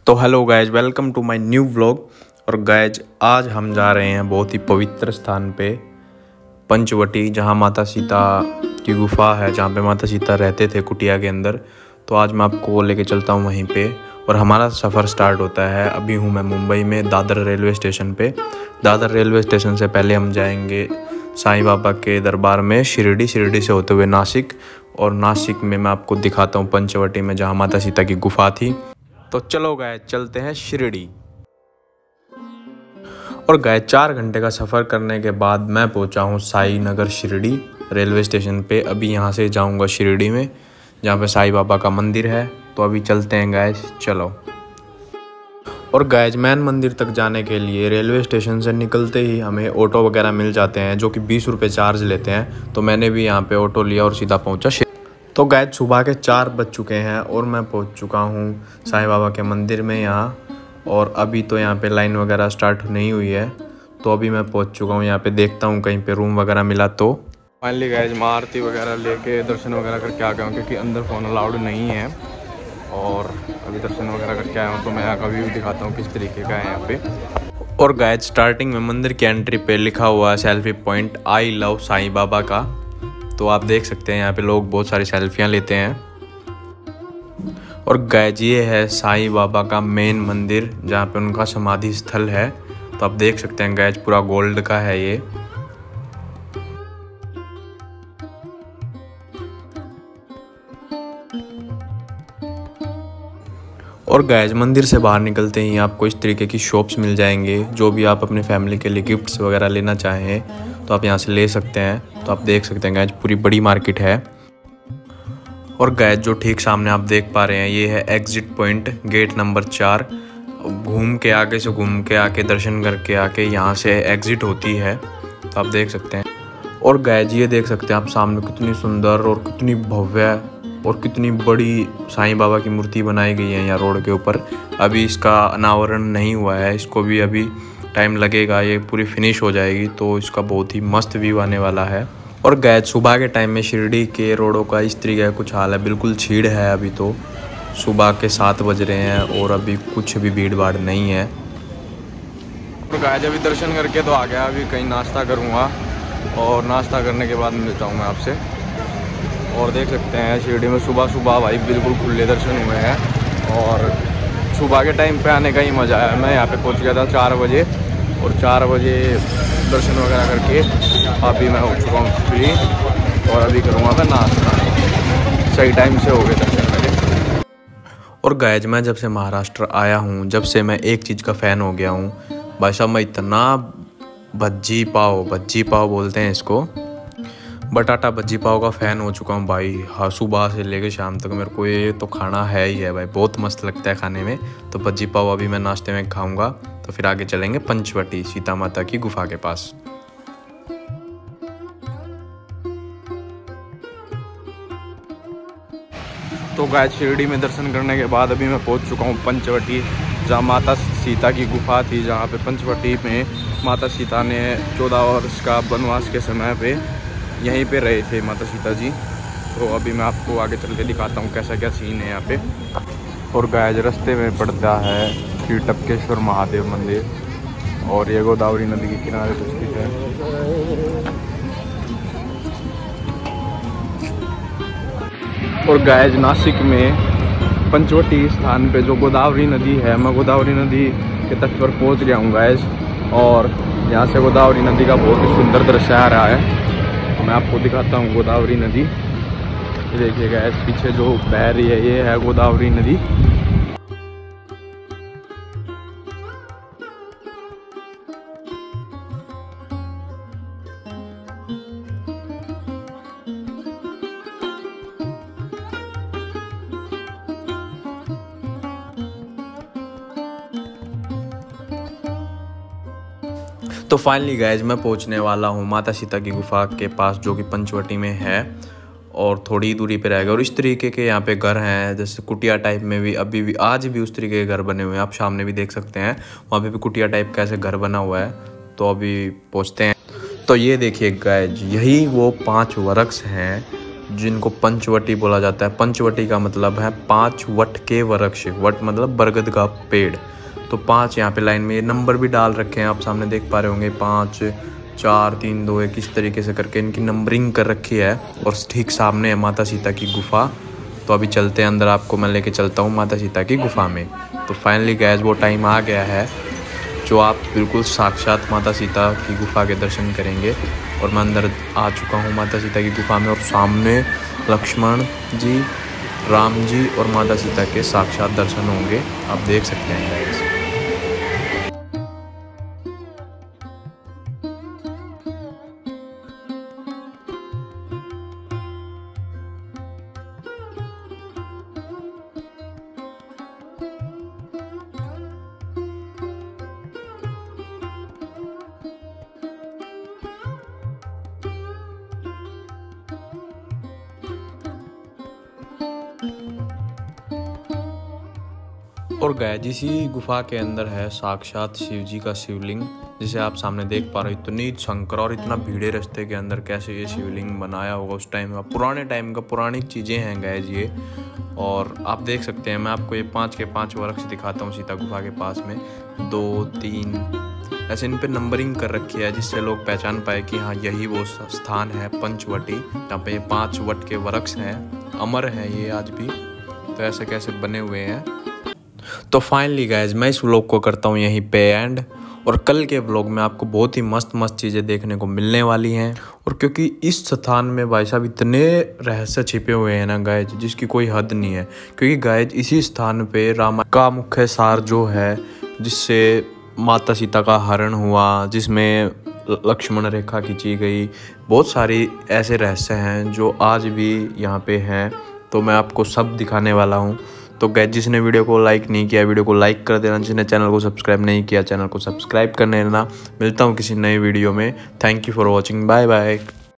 तो hello guys, welcome to my new vlog. और guys आज हम जा रहे हैं बहुत ही पवित्र स्थान पे, पंचवटी, जहाँ माता सीता की गुफा है, जहाँ पे माता सीता रहते थे कुटिया के अंदर। तो आज मैं आपको लेके चलता हूँ वहीं पे और हमारा सफ़र स्टार्ट होता है। अभी हूँ मैं मुंबई में दादर रेलवे स्टेशन पे। दादर रेलवे स्टेशन से पहले हम जाएंगे साईं बाबा के दरबार में शिरडी से होते हुए नासिक, और नासिक में मैं आपको दिखाता हूँ पंचवटी में जहाँ माता सीता की गुफा थी। तो चलो गाय चलते हैं शिरडी। और गाय 4 घंटे का सफ़र करने के बाद मैं पहुंचा हूं साई नगर शिरडी रेलवे स्टेशन पे। अभी यहां से जाऊंगा शिरडी में, जहां पे साईं बाबा का मंदिर है। तो अभी चलते हैं गाय, चलो। और गाय मैन मंदिर तक जाने के लिए रेलवे स्टेशन से निकलते ही हमें ऑटो वगैरह मिल जाते हैं, जो कि 20 रुपये चार्ज लेते हैं। तो मैंने भी यहाँ पे ऑटो लिया और सीधा पहुँचा। तो गाइस सुबह के 4 बज चुके हैं और मैं पहुंच चुका हूं साईं बाबा के मंदिर में यहाँ। और अभी तो यहाँ पे लाइन वगैरह स्टार्ट नहीं हुई है, तो अभी मैं पहुंच चुका हूं यहाँ पे। देखता हूं कहीं पे रूम वगैरह मिला तो। फाइनली गाइस मैं आरती वगैरह लेके दर्शन वगैरह करके आ गया हूँ, क्योंकि अंदर फ़ोन अलाउड नहीं है। और अभी दर्शन वगैरह करके आया हूँ, तो मैं यहाँ का व्यू दिखाता हूँ किस तरीके का है यहाँ पे। और गाइस स्टार्टिंग में मंदिर की एंट्री पे लिखा हुआ है selfie point I love Sai Baba का। तो आप देख सकते हैं यहाँ पे लोग बहुत सारी सेल्फियाँ लेते हैं। और गाइस ये है साईं बाबा का मेन मंदिर, जहाँ पे उनका समाधि स्थल है। तो आप देख सकते हैं गाइस पूरा गोल्ड का है ये। और गाइस मंदिर से बाहर निकलते ही आपको इस तरीके की शॉप्स मिल जाएंगे, जो भी आप अपने फैमिली के लिए गिफ्ट्स वगैरह लेना चाहें तो आप यहाँ से ले सकते हैं। तो आप देख सकते हैं गाइस पूरी बड़ी मार्केट है। और गाइस जो ठीक सामने आप देख पा रहे हैं, ये है एग्जिट पॉइंट, गेट नंबर 4। घूम के आके दर्शन करके आके यहाँ से एग्जिट होती है। तो आप देख सकते हैं। और गाइस ये देख सकते हैं आप सामने कितनी सुंदर और कितनी भव्य और कितनी बड़ी साईं बाबा की मूर्ति बनाई गई है यहाँ रोड के ऊपर। अभी इसका अनावरण नहीं हुआ है, इसको भी अभी टाइम लगेगा, ये पूरी फिनिश हो जाएगी। तो इसका बहुत ही मस्त व्यू आने वाला है। और गाइस सुबह के टाइम में शिरडी के रोडों का इस तरीके का कुछ हाल है, बिल्कुल छीड़ है। अभी तो सुबह के 7 बज रहे हैं और अभी कुछ भी भीड़ भाड़ नहीं है। तो गाइस अभी दर्शन करके तो आ गया, अभी कहीं नाश्ता करूँगा और नाश्ता करने के बाद मिलता हूँ मैं आपसे। और देख सकते हैं शिरडी में सुबह भाई बिल्कुल खुले दर्शन हुए हैं। और सुबह के टाइम पे आने का ही मज़ा है। मैं यहाँ पे पहुँच गया था 4 बजे, और 4 बजे दर्शन वगैरह करके अभी मैं हो चुका हूँ फ्री। और अभी करूँगा मैं नाश्ता, सही टाइम से हो गए दर्शन मेरे। और गाइस मैं जब से महाराष्ट्र आया हूँ, जब से मैं एक चीज़ का फ़ैन हो गया हूँ भाई साहब। मैं इतना भज्जी पाव बोलते हैं इसको, बटाटा भज्जी पाव का फ़ैन हो चुका हूँ भाई। हाँ, सुबह से लेकर शाम तक मेरे को ये तो खाना है ही है भाई, बहुत मस्त लगता है खाने में। तो भज्जी पाव अभी मैं नाश्ते में खाऊंगा, तो फिर आगे चलेंगे पंचवटी सीता माता की गुफा के पास। तो गाइस शिरडी में दर्शन करने के बाद अभी मैं पहुंच चुका हूं पंचवटी, जहां माता सीता की गुफा थी। जहां पे पंचवटी में माता सीता ने 14 वर्ष का वनवास के समय पे यहीं पे रहे थे माता सीता जी। तो अभी मैं आपको आगे चल के दिखाता हूँ कैसा क्या सीन है यहाँ पे। और गाइस रास्ते में पड़ता है श्री टपकेश्वर महादेव मंदिर, और ये गोदावरी नदी के किनारे पर स्थित है। और गाइस नासिक में पंचवटी स्थान पे जो गोदावरी नदी है, मैं गोदावरी नदी के तट पर पहुंच गया हूँ गाइस। और यहाँ से गोदावरी नदी का बहुत ही सुंदर दृश्य आ रहा है। मैं आपको दिखाता हूँ गोदावरी नदी। ये देखिए गाइस पीछे जो बह रही है, ये है गोदावरी नदी। तो फाइनली गाइज मैं पहुंचने वाला हूं माता सीता की गुफा के पास, जो कि पंचवटी में है और थोड़ी दूरी पे रहेगा। और इस तरीके के यहाँ पे घर हैं, जैसे कुटिया टाइप में भी अभी भी आज भी उस तरीके के घर बने हुए हैं। आप सामने भी देख सकते हैं, वहाँ पे भी कुटिया टाइप का ऐसे घर बना हुआ है। तो अभी पहुँचते हैं। तो ये देखिए गाइज, यही वो 5 वृक्ष हैं जिनको पंचवटी बोला जाता है। पंचवटी का मतलब है 5 वट के वृक्ष, वट मतलब बरगद का पेड़। तो 5 यहाँ पे लाइन में ये नंबर भी डाल रखे हैं, आप सामने देख पा रहे होंगे 5 4 3 2 1 इस तरीके से करके इनकी नंबरिंग कर रखी है। और ठीक सामने है माता सीता की गुफा। तो अभी चलते हैं अंदर, आपको मैं लेके चलता हूँ माता सीता की गुफा में। तो फाइनली गाइस वो टाइम आ गया है जो आप बिल्कुल साक्षात माता सीता की गुफा के दर्शन करेंगे। और मैं अंदर आ चुका हूँ माता सीता की गुफा में, और सामने लक्ष्मण जी, राम जी और माता सीता के साक्षात दर्शन होंगे, आप देख सकते हैं गाइस। और गाइस इसी गुफा के अंदर है साक्षात शिव जी का शिवलिंग, जिसे आप सामने देख पा रहे हो। इतनी संकर और इतना भीड़े रास्ते के अंदर कैसे ये शिवलिंग बनाया होगा उस टाइम का, पुराने टाइम का, पुरानी चीज़ें हैं गाइस ये। और आप देख सकते हैं, मैं आपको ये 5 के 5 वृक्ष दिखाता हूँ सीता गुफा के पास में। 2 3 ऐसे इन पे नंबरिंग कर रखी है, जिससे लोग पहचान पाए कि हाँ यही वो स्थान है पंचवटी, यहाँ पे ये 5 वट के वृक्ष हैं, अमर है ये आज भी। तो ऐसे कैसे बने हुए हैं। तो फाइनली गाइज मैं इस व्लॉग को करता हूँ यहीं पे एंड। और कल के व्लॉग में आपको बहुत ही मस्त मस्त चीज़ें देखने को मिलने वाली हैं। और क्योंकि इस स्थान में भाई साहब इतने रहस्य छिपे हुए हैं ना गाइज, जिसकी कोई हद नहीं है। क्योंकि गाइज इसी स्थान पे रामायण का मुख्य सार जो है, जिससे माता सीता का हरण हुआ, जिसमें लक्ष्मण रेखा खींची गई, बहुत सारी ऐसे रहस्य हैं जो आज भी यहाँ पे हैं। तो मैं आपको सब दिखाने वाला हूँ। तो गाइस जिसने वीडियो को लाइक नहीं किया, वीडियो को लाइक कर देना। जिसने चैनल को सब्सक्राइब नहीं किया, चैनल को सब्सक्राइब कर लेना। मिलता हूँ किसी नए वीडियो में। Thank you for watching, bye bye.